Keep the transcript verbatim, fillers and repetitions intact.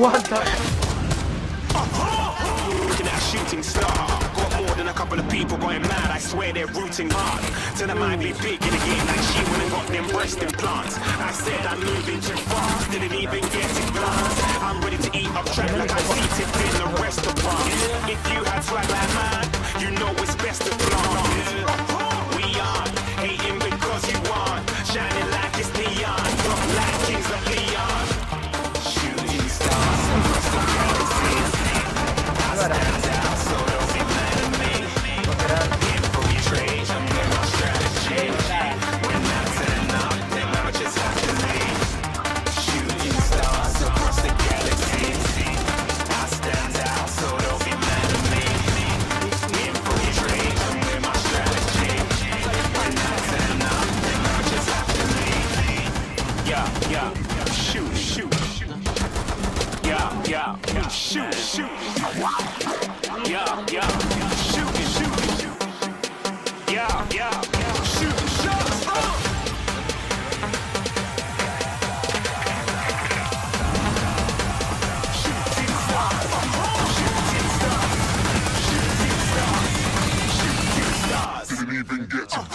What the? Looking at a shooting star. Got more than a couple of people going mad. I swear they're rooting hard. Tell them I'd be big in the game like she wouldn't got them breast implants. I said I'm moving too fast. Didn't even get a glance. I'm ready to eat up track like I seated in the restaurant. If you had swag like mine, you know it's best to flaunt. We are hating because you want. Shining like it's neon. Look like kings of Leon. Shooting stars across the galaxy. I stand out, so don't be mad at me. Infiltrate, I'm in my strategy. When I turn up, then I just have to leave. Shooting stars across the galaxy. I stand out, so don't be mad at me. Infiltrate, I'm in my strategy. When I turn up, then I just have to leave. Yeah, yeah, shoot, shoot, shoot. Yeah, yeah, shoot, shoot. Yeah, yeah, shoot, shoot, shoot. Yeah, yeah, shoot, shoot. Shooting stars, shooting stars, shooting stars, shooting stars. Didn't even get to